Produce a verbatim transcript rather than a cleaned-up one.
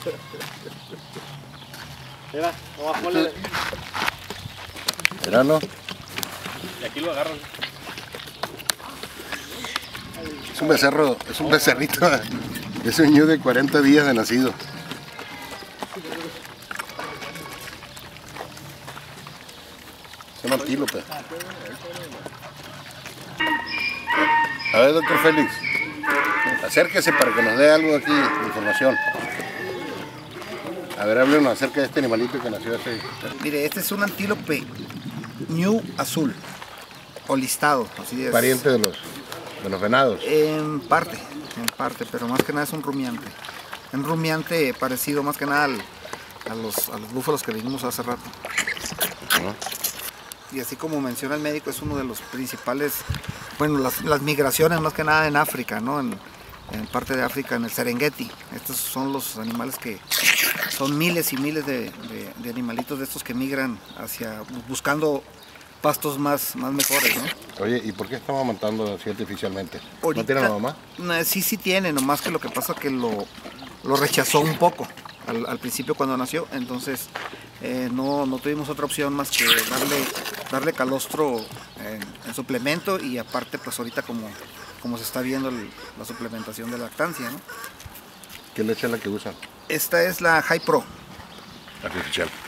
Mira, vamos a ponerle. Míralo. Y aquí lo agarran. Es un becerro, es un becerrito. Es un ñu de cuarenta días de nacido. Se llama antílope. A ver, doctor Félix, acérquese para que nos dé algo aquí de información. A ver, háblenos acerca de este animalito que nació hace... Mire, este es un antílope ñu azul, o listado, así es. Pariente de los, de los venados. En parte, en parte, pero más que nada es un rumiante. Un rumiante parecido más que nada al, a, los, a los búfalos que vimos hace rato. Uh-huh. Y así como menciona el médico, es uno de los principales, bueno, las, las migraciones más que nada en África, ¿no? En, en parte de África, en el Serengeti. Estos son los animales que son miles y miles de, de, de animalitos de estos que migran hacia, buscando pastos más, más mejores, ¿no? Oye, ¿y por qué estamos amamantando así artificialmente? Ahorita, ¿No tiene la mamá? No, sí, sí tiene, nomás que lo que pasa es que lo, lo rechazó un poco al, al principio cuando nació, entonces eh, no, no tuvimos otra opción más que darle, darle calostro en, en suplemento, y aparte pues ahorita como, como se está viendo el, la suplementación de lactancia, ¿no? ¿Qué leche es la que usan? Esta es la High Pro. Artificial.